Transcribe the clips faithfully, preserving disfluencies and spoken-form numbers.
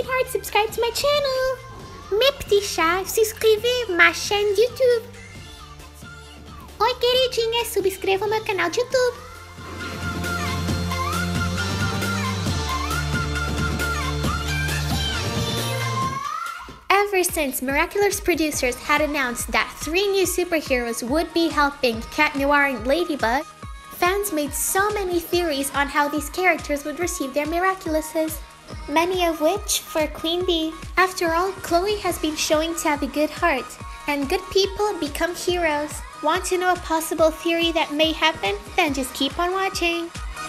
sweetheart, subscribe to my channel. Mes petits chats, subscrevez ma chaîne YouTube. Oi, queridinha, subscreva o meu canal de YouTube. Ever since Miraculous producers had announced that three new superheroes would be helping Cat Noir and Ladybug, fans made so many theories on how these characters would receive their Miraculouses, many of which for Queen Bee. After all, Chloe has been showing to have a good heart, and good people become heroes. Want to know a possible theory that may happen? Then just keep on watching.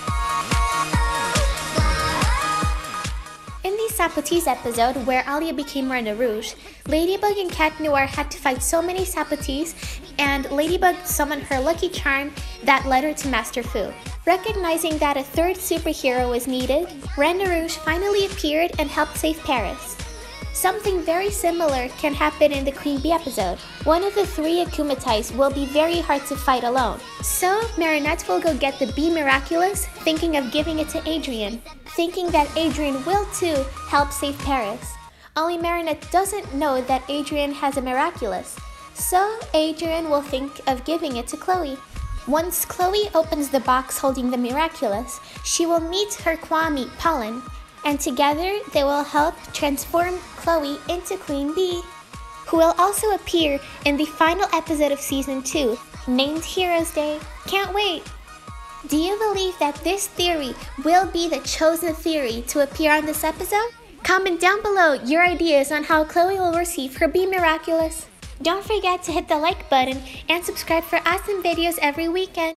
In the Sapotis episode, where Alia became Reine Rouge, Ladybug and Cat Noir had to fight so many Sapotis, and Ladybug summoned her lucky charm that led her to Master Fu. Recognizing that a third superhero was needed, Reine Rouge finally appeared and helped save Paris. Something very similar can happen in the Queen Bee episode. One of the three Akumatais will be very hard to fight alone, so Marinette will go get the Bee Miraculous, thinking of giving it to Adrien, thinking that Adrien will too help save Paris. Only Marinette doesn't know that Adrien has a Miraculous, so Adrien will think of giving it to Chloe. Once Chloe opens the box holding the Miraculous, she will meet her Kwami, Pollen, and together they will help transform Chloe into Queen Bee, who will also appear in the final episode of Season two, named Heroes Day. Can't wait! Do you believe that this theory will be the chosen theory to appear on this episode? Comment down below your ideas on how Chloe will receive her Bee Miraculous. Don't forget to hit the like button and subscribe for awesome videos every weekend.